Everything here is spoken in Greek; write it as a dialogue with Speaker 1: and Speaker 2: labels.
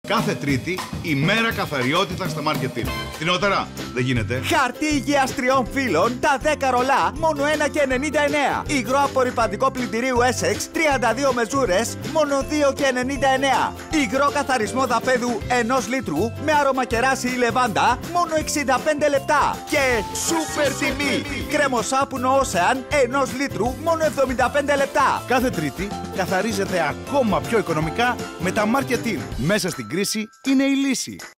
Speaker 1: Κάθε Τρίτη ημέρα καθαριότητα στα Marketing. Φθηνότερα δεν γίνεται.
Speaker 2: Χαρτί υγείας 3 φύλων, τα 10 ρολά, μόνο 1,99. Υγρό απορρυπαντικό πλυντηρίου Essex, 32 μεζούρες, μόνο 2,99. Υγρό καθαρισμό δαπέδου 1 λίτρου, με άρωμα κεράσι ή λεβάντα, μόνο 65 λεπτά. Και σούπερ τιμή! Κρέμο σάπουνο Ocean 1 λίτρου, μόνο 75 λεπτά.
Speaker 1: Κάθε Τρίτη καθαρίζεται ακόμα πιο οικονομικά με τα Marketing. Μέσα στην κρίση είναι η λύση.